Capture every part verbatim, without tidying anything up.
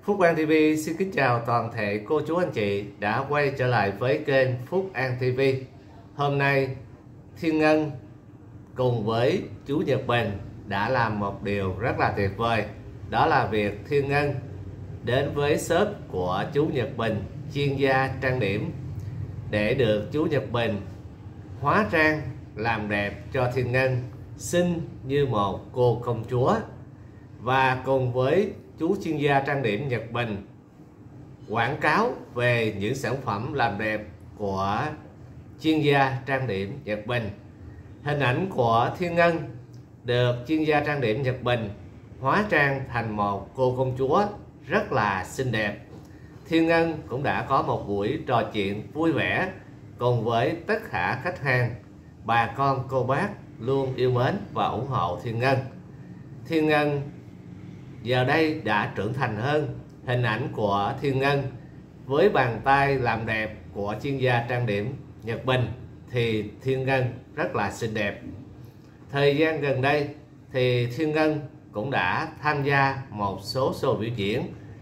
Phúc An ti vi xin kính chào toàn thể cô chú anh chị đã quay trở lại với kênh Phúc An ti vi. Hôm nay Thiên Ngân cùng với chú Nhật Bình đã làm một điều rất là tuyệt vời. Đó là việc Thiên Ngân đến với shop của chú Nhật Bình, chuyên gia trang điểm, để được chú Nhật Bình hóa trang làm đẹp cho Thiên Ngân xinh như một cô công chúa. Và cùng với chú chuyên gia trang điểm Nhật Bình quảng cáo về những sản phẩm làm đẹp của chuyên gia trang điểm Nhật Bình. Hình ảnh của Thiên Ngân được chuyên gia trang điểm Nhật Bình hóa trang thành một cô công chúa rất là xinh đẹp. Thiên Ngân cũng đã có một buổi trò chuyện vui vẻ cùng với tất cả khách hàng, bà con cô bác luôn yêu mến và ủng hộ Thiên Ngân. Thiên Ngân giờ đây đã trưởng thành hơn. Hình ảnh của Thiên Ngân với bàn tay làm đẹp của chuyên gia trang điểm Nhật Bình thì Thiên Ngân rất là xinh đẹp. Thời gian gần đây thì Thiên Ngân cũng đã tham gia một số show biểu diễn.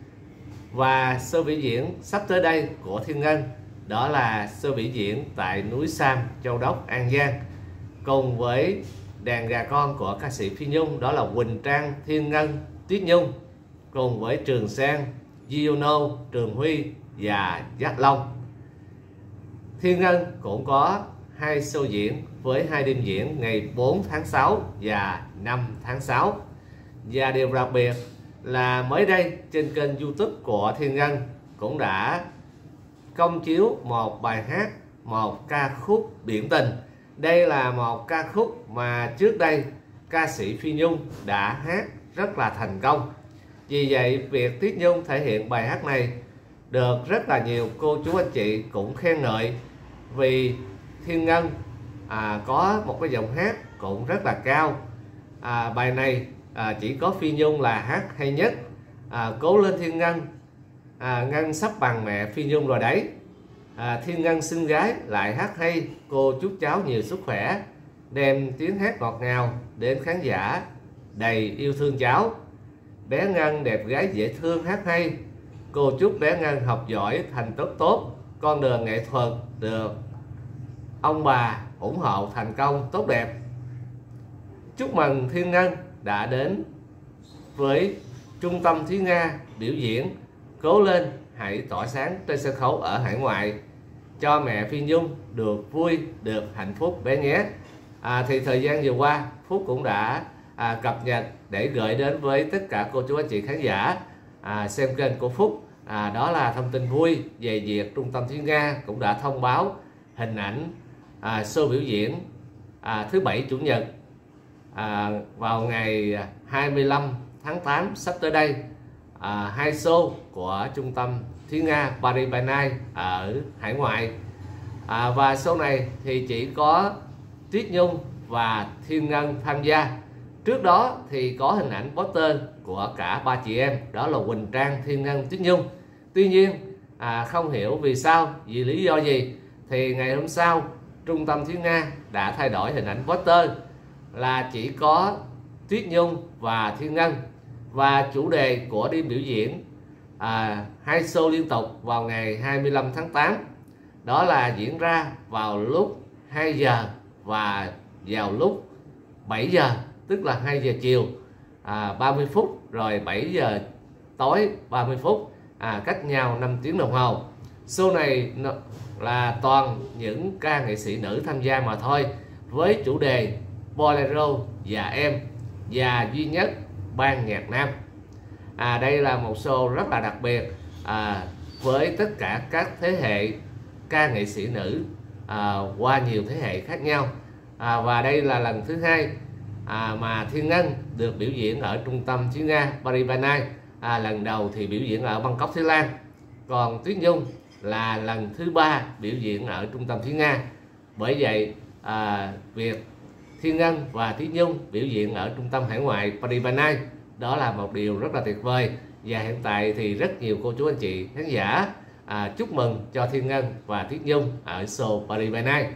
Và show biểu diễn sắp tới đây của Thiên Ngân đó là show biểu diễn tại núi Sam, Châu Đốc, An Giang, cùng với đàn gà con của ca sĩ Phi Nhung, đó là Quỳnh Trang, Thiên Ngân, Tuyết Nhung, cùng với Trường Sang, Giono, Trường Huy và Giác Long. Thiên Ngân cũng có hai show diễn với hai đêm diễn ngày bốn tháng sáu và năm tháng sáu. Và điều đặc biệt là mới đây trên kênh YouTube của Thiên Ngân cũng đã công chiếu một bài hát, một ca khúc Biển Tình. Đây là một ca khúc mà trước đây ca sĩ Phi Nhung đã hát rất là thành công. Vì vậy việc Tuyết Nhung thể hiện bài hát này được rất là nhiều cô chú anh chị cũng khen ngợi, vì Thiên Ngân à, có một cái giọng hát cũng rất là cao. à, Bài này à, chỉ có Phi Nhung là hát hay nhất. à, Cố lên Thiên Ngân, à, Ngân sắp bằng mẹ Phi Nhung rồi đấy. à, Thiên Ngân xinh gái lại hát hay, cô chúc cháu nhiều sức khỏe, đem tiếng hát ngọt ngào đến khán giả đầy yêu thương cháu. Bé Ngân đẹp gái dễ thương hát hay, cô chúc bé Ngân học giỏi thành tốt tốt, con đường nghệ thuật được ông bà ủng hộ thành công tốt đẹp. Chúc mừng Thiên Ngân đã đến với Trung tâm Thúy Nga biểu diễn Cố lên hãy tỏa sáng trên sân khấu ở hải ngoại, cho mẹ Phi Nhung được vui, được hạnh phúc bé nhé. à, Thì thời gian vừa qua Phúc cũng đã à, cập nhật để gửi đến với tất cả cô chú anh chị khán giả à, xem kênh của Phúc. à, Đó là thông tin vui về việc Trung tâm Thúy Nga cũng đã thông báo hình ảnh à, show biểu diễn à, thứ bảy chủ nhật à, vào ngày hai mươi lăm tháng tám sắp tới đây. à, Hai show của Trung tâm Thúy Nga Paris by Night ở hải ngoại. à, Và show này thì chỉ có Tuyết Nhung và Thiên Ngân tham gia. Trước đó thì có hình ảnh poster của cả ba chị em, đó là Quỳnh Trang, Thiên Ngân, Tuyết Nhung. Tuy nhiên à, không hiểu vì sao, vì lý do gì, thì ngày hôm sau Trung tâm Thúy Nga đã thay đổi hình ảnh poster là chỉ có Tuyết Nhung và Thiên Ngân. Và chủ đề của đêm biểu diễn à, hai show liên tục vào ngày hai mươi lăm tháng tám, đó là diễn ra vào lúc hai giờ và vào lúc bảy giờ, tức là hai giờ chiều à, ba mươi phút, rồi bảy giờ tối ba mươi phút, à, cách nhau năm tiếng đồng hồ. Show này là toàn những ca nghệ sĩ nữ tham gia mà thôi, với chủ đề Bolero và em, và duy nhất ban nhạc nam. à, Đây là một show rất là đặc biệt à, với tất cả các thế hệ ca nghệ sĩ nữ à, qua nhiều thế hệ khác nhau. à, Và đây là lần thứ hai à, mà Thiên Ngân được biểu diễn ở Trung tâm Thúy Nga Paris by Night. à, Lần đầu thì biểu diễn ở Bangkok, Thái Lan. Còn Tuyết Nhung là lần thứ ba biểu diễn ở Trung tâm Thúy Nga. Bởi vậy à, việc Thiên Ngân và Tuyết Nhung biểu diễn ở Trung tâm hải ngoại Paris by Night đó là một điều rất là tuyệt vời. Và hiện tại thì rất nhiều cô chú anh chị khán giả à, chúc mừng cho Thiên Ngân và Tuyết Nhung ở show Paris by Night.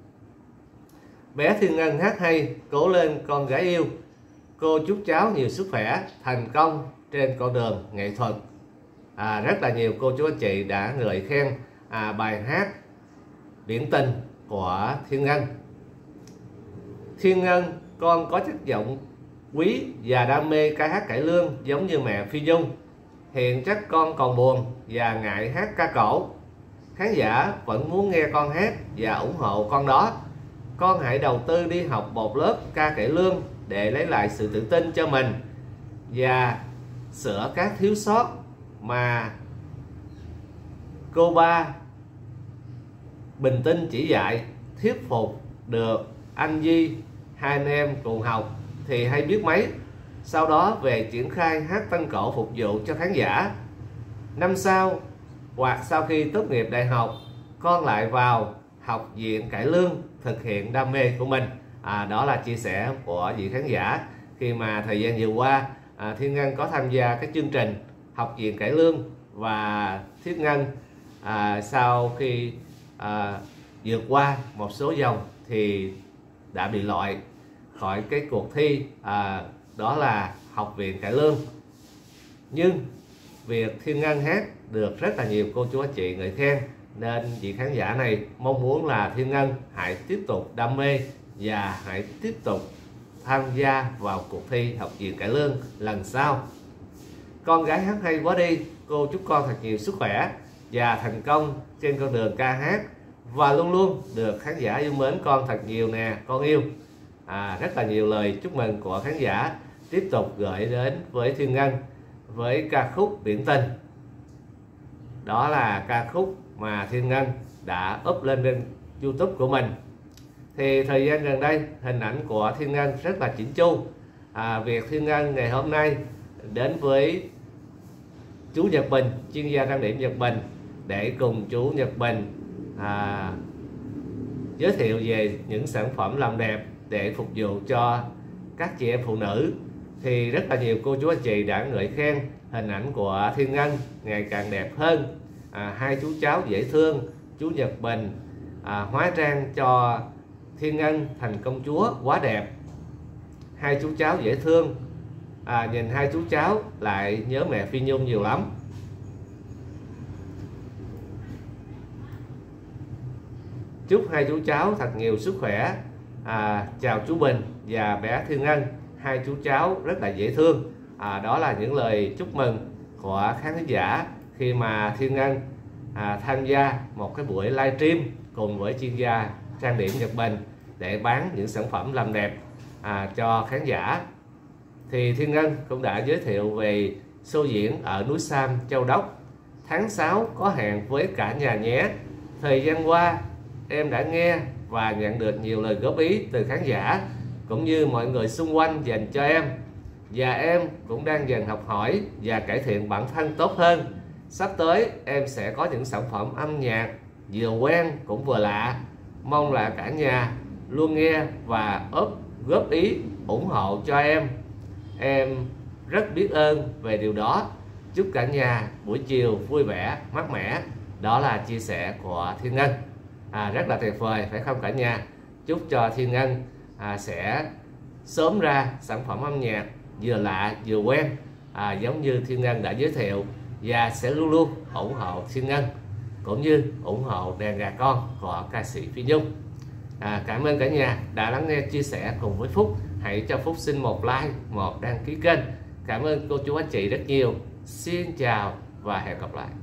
Bé Thiên Ngân hát hay, cố lên con gái yêu, cô chúc cháu nhiều sức khỏe, thành công trên con đường nghệ thuật. à, rất là nhiều cô chú anh chị đã ngợi khen à, bài hát Biển Tình của Thiên Ngân. Thiên Ngân, con có chất giọng quý và đam mê ca hát cải lương giống như mẹ Phi Nhung. Hiện chắc con còn buồn và ngại hát ca cổ. Khán giả vẫn muốn nghe con hát và ủng hộ con đó. Con hãy đầu tư đi học một lớp ca cải lương để lấy lại sự tự tin cho mình và sửa các thiếu sót mà cô ba bình tinh chỉ dạy. Thuyết phục được anh Di hai anh em cùng học thì hay biết mấy. Sau đó về triển khai hát tân cổ phục vụ cho khán giả. Năm sau hoặc sau khi tốt nghiệp đại học, con lại vào học viện cải lương thực hiện đam mê của mình. à, Đó là chia sẻ của vị khán giả khi mà thời gian vừa qua à, Thiên Ngân có tham gia cái chương trình học viện cải lương. Và Thiên Ngân à, sau khi à, vượt qua một số vòng thì đã bị loại khỏi cái cuộc thi à, đó là học viện cải lương. Nhưng việc Thiên Ngân hát được rất là nhiều cô chú anh chị ngợi khen, nên vị khán giả này mong muốn là Thiên Ngân hãy tiếp tục đam mê và hãy tiếp tục tham gia vào cuộc thi học viện cải lương lần sau. Con gái hát hay quá đi, cô chúc con thật nhiều sức khỏe và thành công trên con đường ca hát, và luôn luôn được khán giả yêu mến con thật nhiều nè con yêu. à, Rất là nhiều lời chúc mừng của khán giả tiếp tục gửi đến với Thiên Ngân với ca khúc Biển Tình. Đó là ca khúc mà Thiên Ngân đã up lên trên YouTube của mình. Thì thời gian gần đây hình ảnh của Thiên Ngân rất là chỉnh chu. à, Việc Thiên Ngân ngày hôm nay đến với chú Nhật Bình, chuyên gia trang điểm Nhật Bình, để cùng chú Nhật Bình à, giới thiệu về những sản phẩm làm đẹp để phục vụ cho các chị em phụ nữ, thì rất là nhiều cô chú anh chị đã ngợi khen hình ảnh của Thiên Ngân ngày càng đẹp hơn. à, Hai chú cháu dễ thương, chú Nhật Bình à, hóa trang cho Thiên Ngân thành công chúa quá đẹp. Hai chú cháu dễ thương, à, nhìn hai chú cháu lại nhớ mẹ Phi Nhung nhiều lắm. Chúc hai chú cháu thật nhiều sức khỏe. à, Chào chú Bình và bé Thiên Ngân, hai chú cháu rất là dễ thương. à, Đó là những lời chúc mừng của khán giả khi mà Thiên Ngân à, tham gia một cái buổi livestream cùng với chuyên gia trang điểm Nhật Bình để bán những sản phẩm làm đẹp à, cho khán giả. Thì Thiên Ngân cũng đã giới thiệu về show diễn ở núi Sam, Châu Đốc. Tháng sáu có hẹn với cả nhà nhé. Thời gian qua em đã nghe và nhận được nhiều lời góp ý từ khán giả cũng như mọi người xung quanh dành cho em, và em cũng đang dần học hỏi và cải thiện bản thân tốt hơn. Sắp tới em sẽ có những sản phẩm âm nhạc vừa quen cũng vừa lạ. Mong là cả nhà luôn nghe và ốp góp ý ủng hộ cho em. Em rất biết ơn về điều đó. Chúc cả nhà buổi chiều vui vẻ, mát mẻ. Đó là chia sẻ của Thiên Ngân. à, Rất là tuyệt vời phải không cả nhà? Chúc cho Thiên Ngân à, sẽ sớm ra sản phẩm âm nhạc vừa lạ vừa quen, à, giống như Thiên Ngân đã giới thiệu, và sẽ luôn luôn ủng hộ Thiên Ngân cũng như ủng hộ đàn gà con của ca sĩ Phi Nhung. à, Cảm ơn cả nhà đã lắng nghe chia sẻ cùng với Phúc. Hãy cho Phúc xin một like, một đăng ký kênh. Cảm ơn cô chú anh chị rất nhiều. Xin chào và hẹn gặp lại.